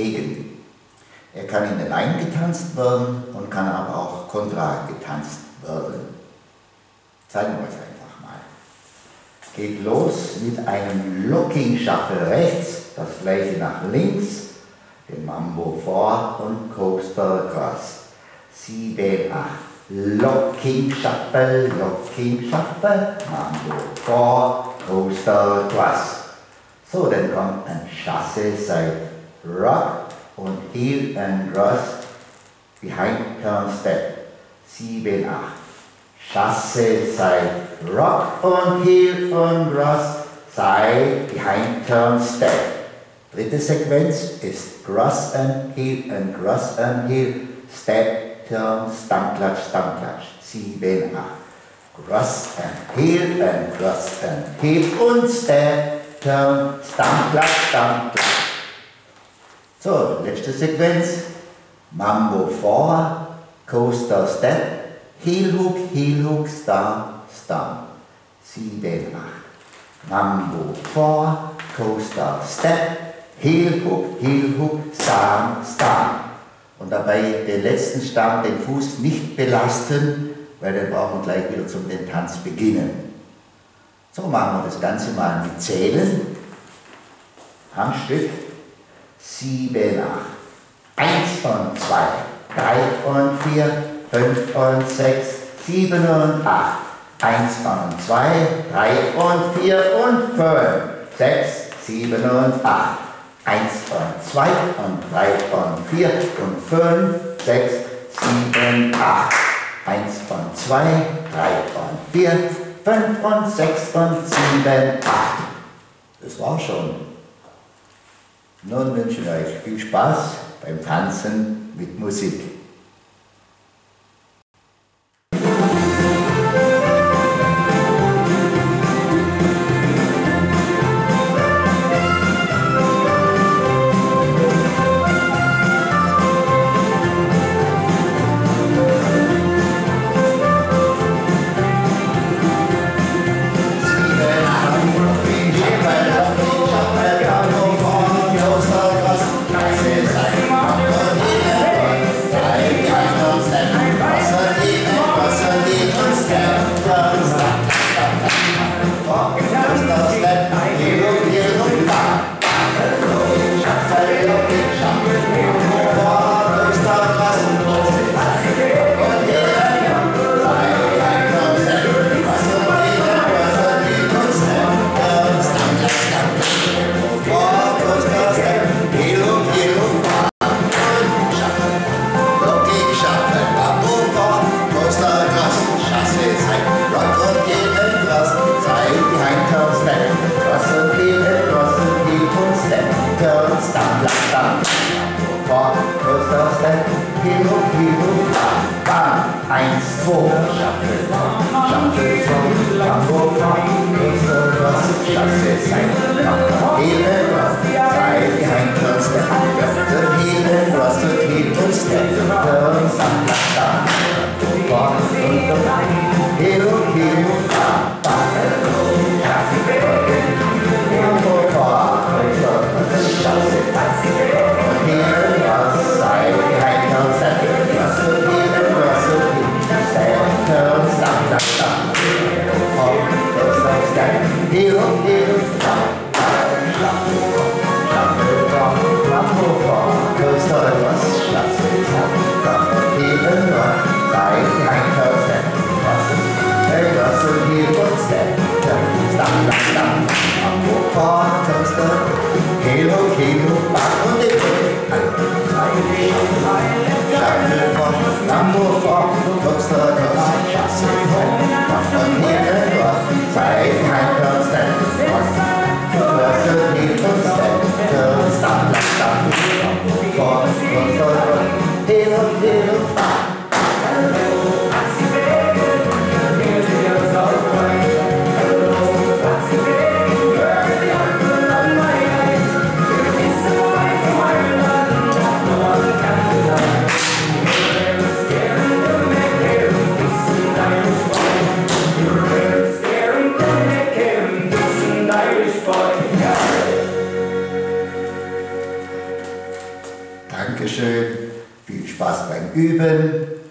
Fagan. Er kann in der Line getanzt werden und kann aber auch contra getanzt werden. Zeigen wir euch einfach mal. Geht los mit einem Locking Shuffle rechts, das gleiche nach links, den Mambo vor und Coaster Cross. 7, 8. Locking Shuffle, Mambo vor, Coaster Cross. So, dann kommt ein Chasse Side Rock und Heel and Cross behind Turn Step. 7, 8. Chasse Side Rock und Heel and Cross Side behind Turn Step. Dritte Sequenz ist Cross and Heel, Step, Turn, Stampklatsch, Stampklatsch. 7, 8. Cross and Heel und Step, Turn, Stampklatsch, Stampklatsch. So, letzte Sequenz. Mambo vor, Coaster Step, Heel Hook, Stamp, Stamp. 7, 8. Mambo vor, Coaster Step, Heel Hook, Stamp, Stamp. Und dabei den letzten Stamp, den Fuß nicht belasten, weil dann brauchen wir gleich wieder zum den Tanz beginnen. So machen wir das Ganze mal mit Zählen. Am Stück. 7, 8. 1 und 2, 3 und 4, 5 und 6, 7 und 8. 1 und 2, 3 und 4 und 5, 6, 7 und 8. 1 und 2 und 3 und 4 und 5, 6, 7, 8. 1 und 2, 3 und 4, 5 und 6 und 7, 8. Das war's schon. Nun wünsche ich euch viel Spaß beim Tanzen mit Musik. Dankeschön, viel Spaß beim Üben.